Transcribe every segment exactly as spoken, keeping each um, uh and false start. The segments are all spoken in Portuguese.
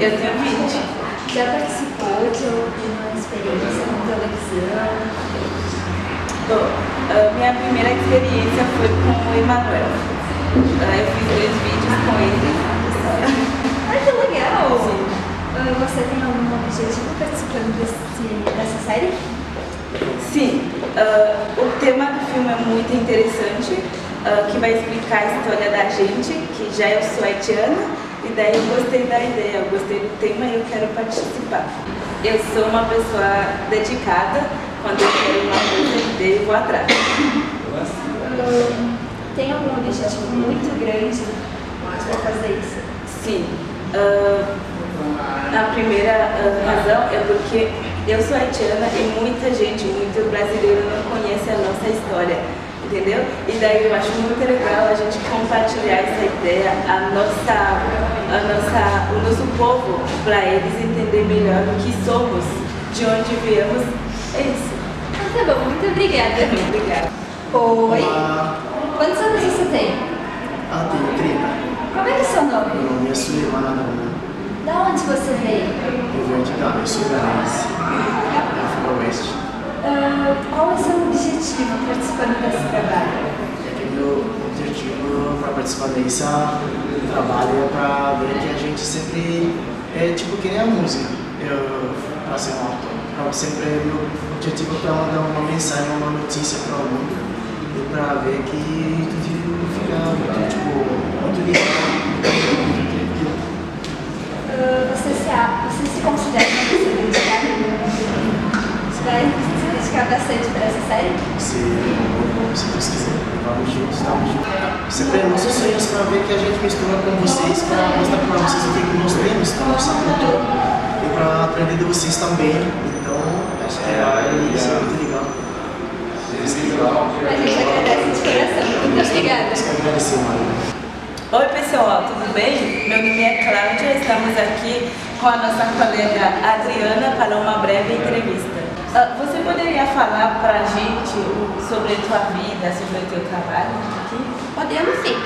Eu tenho vinte. Já participou de alguma experiência com televisão? Bom, a minha primeira experiência foi com o Emanuel. Eu fiz dois vídeos com ele. Ai, que legal! Sim. Você tem algum objetivo participando desse, dessa série? Sim. Uh, o tema do filme é muito interessante, uh, que vai explicar a história da gente, que já eu sou haitiana, e daí eu gostei da ideia, eu gostei do tema e eu quero participar. Eu sou uma pessoa dedicada, quando eu quero uma coisa, eu vou atrás. Uh, tem algum objetivo muito grande para fazer isso? Sim. Uh, a primeira uh, razão é porque eu sou haitiana e muita gente, muito brasileiro não conhece a nossa história, entendeu? E daí eu acho muito legal a gente compartilhar essa ideia, a nossa, a nossa, o nosso povo, para eles entenderem melhor o que somos, de onde viemos. É isso. Ah, tá bom, muito obrigada. Obrigada. Oi. Olá. Quantos anos você tem? Ah, tenho trinta. Como é que é o seu nome? Meu nome é Suleiman. Da onde você veio? Eu venho de Gana, eu sou ganense. Eu oeste. Uh, qual é o seu objetivo participando desse trabalho? É que meu objetivo para participar desse trabalho é para ver que a gente sempre é tipo que nem a música. Eu, para ser um autor. Pra sempre meu objetivo é para mandar uma mensagem, uma notícia para o mundo. E para ver que tudo fica muito, tipo, muito lindo. Uh, você, se, você se considera uma pessoa dedicada? Você vai se dedicar bastante para essa série? Sim, se Deus quiser. Vamos juntos, estamos juntos. Sempre é nossos sonhos para ver que a gente mistura com vocês, para mostrar para vocês o que nós temos, para nossa cultura e para aprender de vocês também. Então, acho que é, isso é muito legal. A gente agradece de coração. Muito obrigada. Eu quero agradecer, Maria. Oi pessoal, tudo bem? Meu nome é Cláudia, estamos aqui com a nossa colega Adriana para uma breve entrevista. Uh, você poderia falar para a gente sobre a tua vida, sobre o teu trabalho aqui? Podemos sim.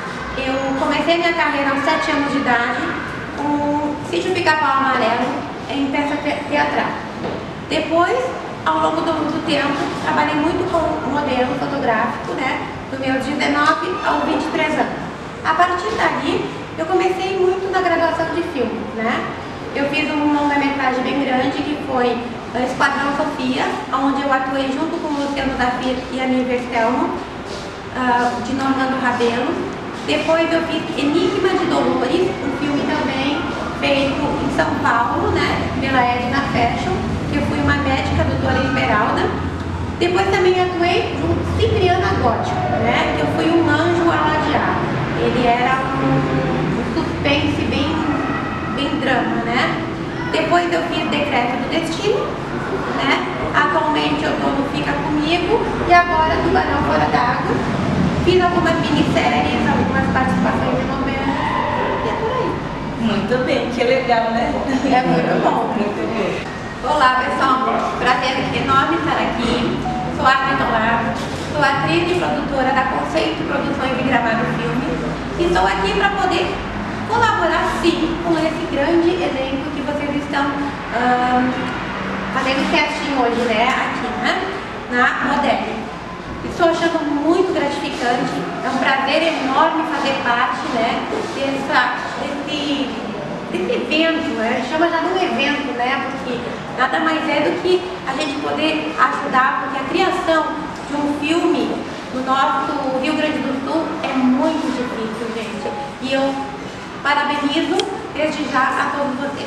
Eu comecei minha carreira aos sete anos de idade com o Sítio Pica-Pau Amarelo em peça te teatral. Depois, ao longo do, do tempo, trabalhei muito com modelo fotográfico, né? Do meu dezenove aos vinte e três anos. A partir daí, eu comecei muito na graduação de filme, né? Eu fiz um longa-metragem bem grande que foi Esquadrão Sofia, onde eu atuei junto com o Luciano Zafir e a Niver Selmo, uh, de Normando Rabelo. Depois eu fiz Enigma de Dolores, um filme também feito em São Paulo, né? Pela Edna Fashion, que eu fui uma médica, doutora Esmeralda. Depois também atuei no Cipriana Gótico, né? Que eu fui um anjo aladeado. Ele era um, um suspense bem, bem drama, né? Depois eu fiz Decreto do Destino, né? Atualmente eu estou no Fica Comigo e agora Tubarão Fora d'Água. Fiz algumas minisséries, algumas participações de novelas e é por aí. Muito bem, que legal, né? É muito bom. Muito bom. Olá pessoal, prazer enorme estar aqui. Sou a Adri Tolar, sou atriz e produtora da Conceito Produções e Gravado Filme. E estou aqui para poder colaborar sim com esse grande elenco que vocês estão um, fazendo casting hoje, né? Aqui, né? Na Modelo. Estou achando muito gratificante, é um prazer enorme fazer parte, né? Dessa, desse, desse evento, né? Chama já de um evento, né? Porque nada mais é do que a gente poder ajudar, porque a criação de um filme no nosso Rio Grande do Sul é muito difícil, gente. E eu parabenizo desde já a todos vocês.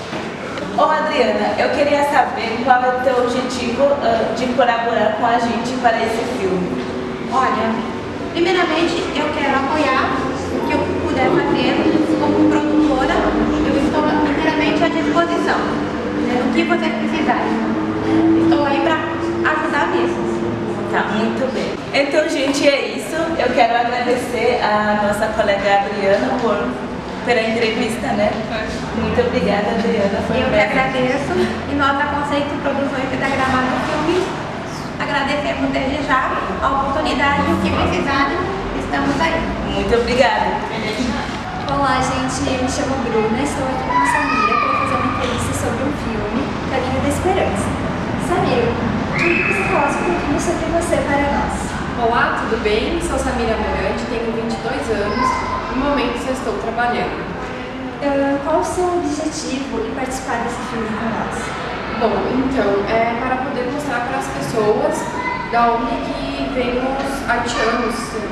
Ô Adriana, eu queria saber qual é o teu objetivo uh, de colaborar com a gente para esse filme. Olha, primeiramente eu quero apoiar o que eu puder fazer como produtora. Eu estou inteiramente à disposição, né, do que vocês precisarem. Estou aí para ajudar mesmo. Tá, muito bem. Então, gente, é isso. Eu quero agradecer a nossa colega Adriana por, pela entrevista, né? Muito obrigada, Adriana. Foi Eu que agradeço. E nós, da Conceito Produções, que está gravando o filme, agradecemos desde já a oportunidade. O que precisarem, estamos aí. Muito obrigada. Olá, gente, me chamo Bruna, estou aqui com a Samira para fazer uma entrevista sobre um filme, Caminho da Esperança. Samira, queria que você falasse um pouquinho sobre você para nós. Olá, tudo bem? Sou Samira Morante, tenho vinte e dois anos, no momento eu estou trabalhando. Uh, qual o seu objetivo em participar desse filme com nós? Bom, então, é para poder mostrar para as pessoas da onde que vem os haitianos,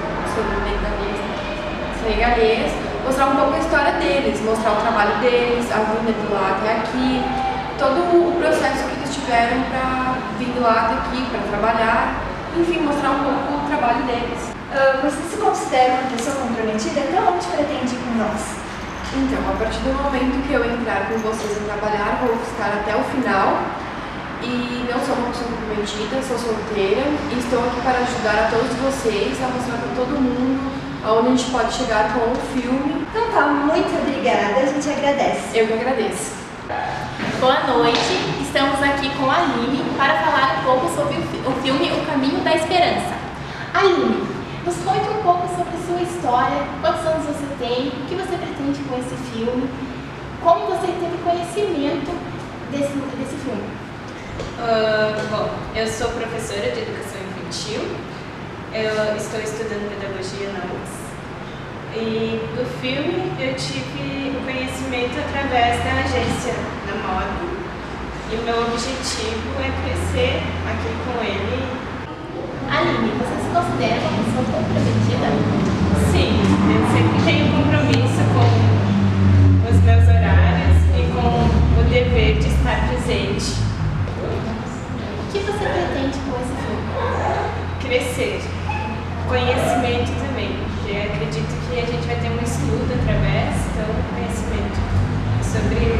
senegalês, mostrar um pouco a história deles, mostrar o trabalho deles, a vinda de lá até aqui, todo o processo que eles tiveram para vir de lá até aqui, para trabalhar, enfim, mostrar um pouco o trabalho deles. Uh, você se considera uma pessoa comprometida? Até onde pretende ir com nós? Então, a partir do momento que eu entrar com vocês a trabalhar, vou ficar até o final. E não sou uma pessoa comprometida, sou solteira e estou aqui para ajudar a todos vocês, a mostrar para todo mundo aonde a gente pode chegar com o filme. Então tá, muito obrigada, a gente agradece. Eu que agradeço. Boa noite, estamos aqui com a Aline para falar um pouco sobre o filme O Caminho da Esperança. Aline, nos conte um pouco sobre sua história, quantos anos você tem, o que você pretende com esse filme, como você teve conhecimento desse, desse filme. Uh, bom, eu sou professora de educação infantil, eu estou estudando pedagogia na U F S e do filme eu tive o conhecimento através da agência da moda e o meu objetivo é crescer aqui com ele. Aline, você se considera uma pessoa comprometida? Sim, eu sempre tenho compromisso com os meus horários e com o dever de estar presente. O que você pretende com esse filme? Crescer. Conhecimento também, porque acredito que a gente vai ter um estudo através do conhecimento sobre...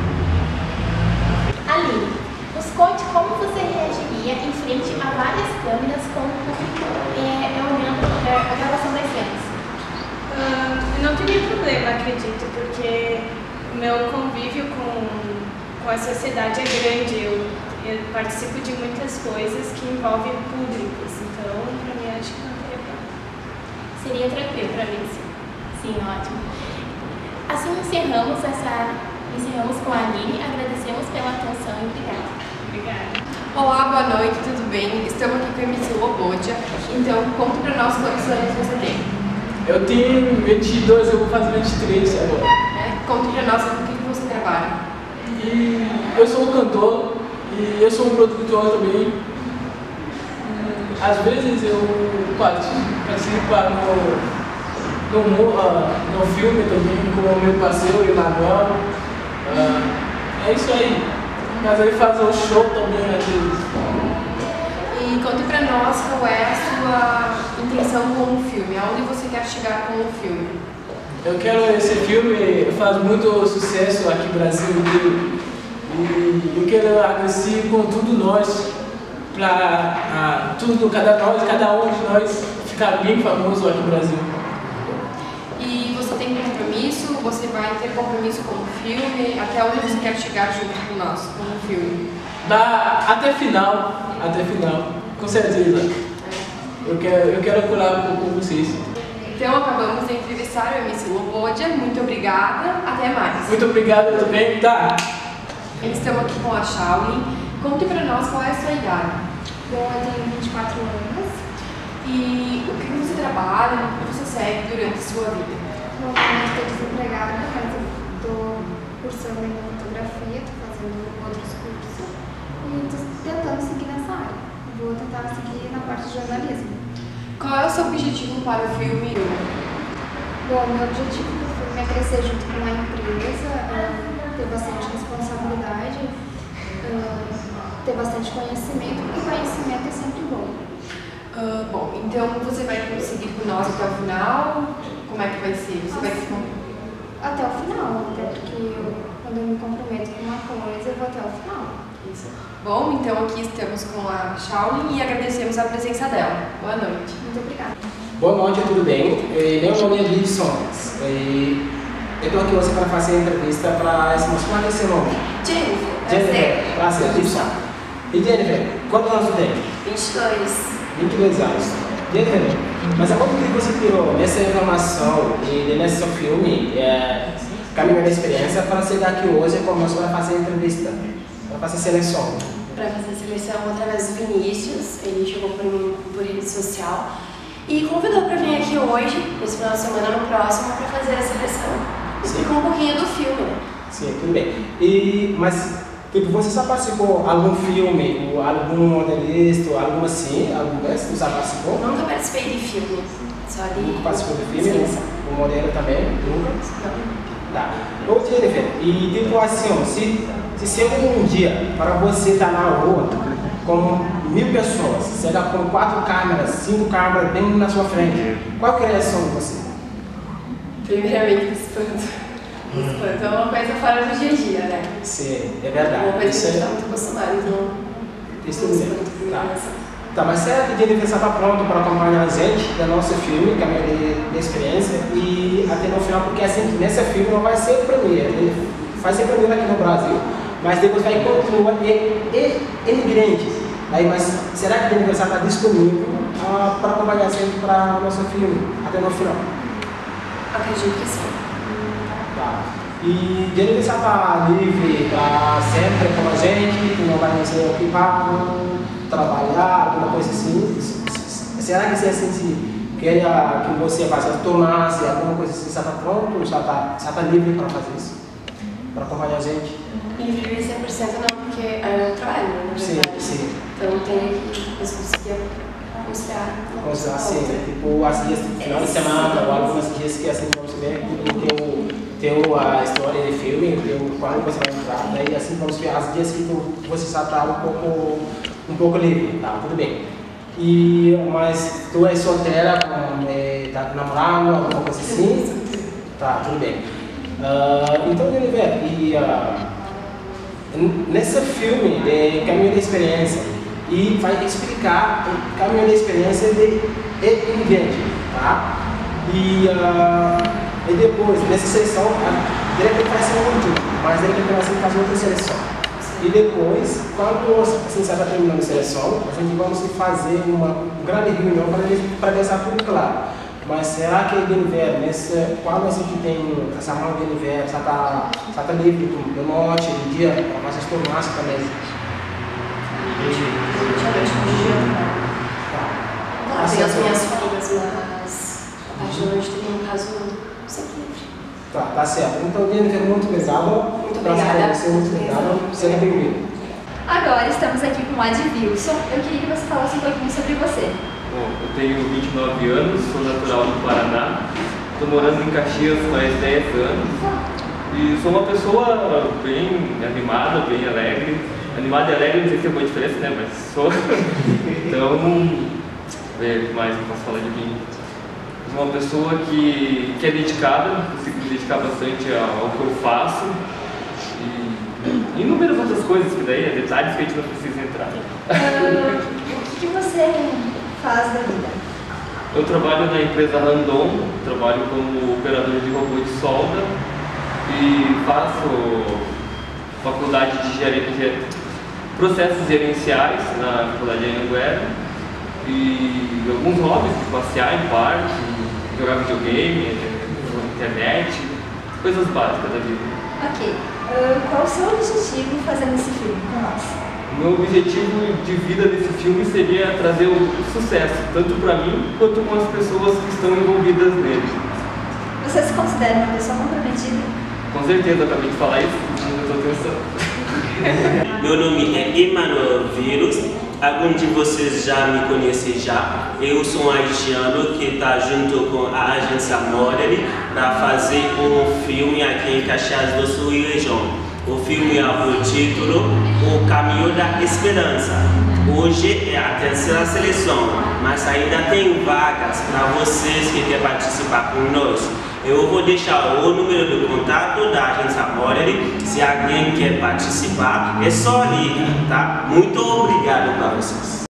Aline, nos conte como você reagiria em frente a várias câmeras com o público é, olhando é, a gravação das cenas. Uh, não teria problema, acredito, porque o meu convívio com, com a sociedade é grande. Eu, eu participo de muitas coisas que envolvem públicos, então para mim acho que não teria problema. Seria tranquilo para mim, sim. Sim, ótimo. Assim encerramos essa. Encerramos com a Aline, agradecemos pela atenção e obrigada. Obrigada. Olá, boa noite, tudo bem? Estamos aqui com a M C Lobodia, então conta para nós quantos anos você tem. Eu tenho vinte e dois, eu vou fazer vinte e três agora. É, conta para nós com o que você trabalha. E eu sou um cantor e eu sou um produtor também. Às vezes eu participo no, no, no filme também com o meu parceiro Emanuel. Uh, é isso aí. Mas aí fazer o show também às vezes. E conte pra nós qual é a sua intenção com o filme, aonde você quer chegar com o filme. Eu quero esse filme faz muito sucesso aqui no Brasil inteiro. E eu quero agradecer com tudo nós, para tudo, cada nós, cada um de nós ficar bem famoso aqui no Brasil. E você tem compromisso? Você vai ter compromisso com o filme? Até onde você quer chegar junto com nós, com o filme? Dá até final, até final, com certeza. Eu quero, eu quero colar com, com vocês. Então acabamos de entrevistar o M C Lobodia. Muito obrigada, até mais. Muito obrigado também, tá? Estamos aqui com a Shaolin. Conte pra nós qual é a sua idade. Bom, eu tenho vinte e quatro anos. E o que você trabalha, o que você segue durante a sua vida? Bom, eu estou desempregada, mas eu estou cursando em fotografia, estou fazendo outros cursos e estou tentando seguir nessa área. Vou tentar seguir na parte de jornalismo. Qual é o seu objetivo para o filme? Bom, meu objetivo do filme é crescer junto com a empresa, ter bastante responsabilidade, ter bastante conhecimento, porque conhecimento é sempre bom. Uh, bom, então você vai conseguir com nós até o final? Como é que vai ser? Você vai se... Até o final, até porque eu, quando eu me comprometo com uma coisa, eu vou até o final. Isso. Bom, então aqui estamos com a Shaolin e agradecemos a presença dela. Boa noite. Muito obrigada. Boa noite, tudo bem? Meu nome é Lidson e eu estou aqui hoje para fazer a entrevista para esse moço. Qual é seu nome? Jennifer. Jennifer, prazer, Lidson. E Jennifer, quantos anos você tem? vinte e dois. vinte e dois anos. Jennifer, mas a como que você tirou essa informação e nesse filme, é, caminho da experiência, para chegar aqui hoje conosco para fazer entrevista, para fazer seleção? Para fazer seleção através do Vinícius, ele chegou por mim por rede social e convidou para vir aqui hoje, nesse final de semana, no próximo, para fazer a seleção. Explicou um pouquinho do filme, né? Sim, tudo bem. E, mas, tipo, você já participou de algum filme, ou algum modelista, ou algum assim, algum desses, você já participou? Nunca participei de filme, só de... Nunca participou de filme? Sim. O modelo também? Nunca? Não. Tá. Ô, Jennifer, e tipo assim, se, se chega um dia para você estar na rua com mil pessoas, chega com quatro câmeras, cinco câmeras bem na sua frente, qual que é a reação de você? Primeiramente, espanto. Espanto é uma coisa fora do dia a dia, né? Sim, é verdade. Uma coisa isso que a gente é... está muito acostumado, então... Isso mesmo. Tá. Tá, mas será que a Jennifer está pronto para acompanhar a gente no nosso filme, Caminho de, de Experiência, e até no final, porque assim, nesse filme não vai ser primeiro, ele vai ser primeiro aqui no Brasil, mas depois vai continuar imigrante. Aí, mas será que a Jennifer está disponível uh, para acompanhar a gente para o nosso filme, até no final? Acredito que sim. Tá. E Jennifer está livre para sempre com a gente, não vai ser ocupado, trabalhar, alguma coisa assim. Será que você assim, queria que você faça tornar-se alguma coisa assim, já está pronto, já está, já está livre para fazer isso? Para acompanhar a gente? Livre cem por cento não, porque é um trabalho, né? Sim, sim. Então tem que conseguir conciliar. Conciliar, sim. Tipo, as dias de final de semana, ou algumas dias que assim, vamos ver, tem o tem a história de filme, tem quando você vai entrar, daí assim vamos ver as dias que tu, você já está um pouco, um pouco livre, tá, tudo bem. E, mas tu é solteira, com, é, tá namorando, alguma coisa assim? Tá, tudo bem. Uh, então, Jennifer, e uh, nesse filme de Caminho da Experiência, e vai explicar o caminho da experiência de imigrante, tá? E uh, E depois, nessa seleção, a diretora faz um último, mas a diretora faz outra seleção. E depois, quando assim, você está terminando a seleção, a gente vai fazer uma grande reunião para deixar tudo claro. Mas será que a Jennifer, nesse, quando a gente tem essa mão de Jennifer, já está tá livre de noite, de dia, para nós tornar-se também? Tá, tem as minhas folgas, mas a parte da noite tem um caso sempre livre. Tá, tá certo. Então, Jennifer, muito obrigado. Muito obrigada. Você, muito obrigado. Seja bem-vindo. Agora estamos aqui com o Advilson. Eu queria que você falasse um pouquinho sobre você. Bom, eu tenho vinte e nove anos, sou natural do Paraná. Estou morando em Caxias faz dez anos. E sou uma pessoa bem animada, bem alegre. Animada e alegre, não sei se tem boa diferença, né? Mas sou. Então, ver o que mais eu posso falar de mim. Sou uma pessoa que, que é dedicada, consigo me dedicar bastante ao que eu faço. E inúmeras outras coisas, que daí é detalhes que a gente não precisa entrar. Uh, o que você faz da vida? Eu trabalho na empresa Randon, trabalho como operador de robô de solda e faço faculdade de gerência, processos gerenciais na faculdade de Anhanguera e alguns hobbies, de passear em parque, jogar videogame, internet, coisas básicas da vida. Ok. Uh, qual o seu objetivo fazendo esse filme com nós? Meu objetivo de vida desse filme seria trazer o sucesso, tanto para mim quanto com as pessoas que estão envolvidas nele. Você se considera uma pessoa comprometida? Com certeza, eu acabei de falar isso, não estou atenção. Meu nome é Emmanuel Vírus, alguns de vocês já me conhecem já. Eu sou um haitiano que está junto com a agência Model para fazer um filme aqui em Caxias do Sul e região. O filme é por título O Caminho da Esperança. Hoje é a terceira seleção, mas ainda tem vagas para vocês que querem participar conosco. Eu vou deixar o número de contato da agência Model. Se alguém quer participar, é só ligar, tá? Muito obrigado para vocês.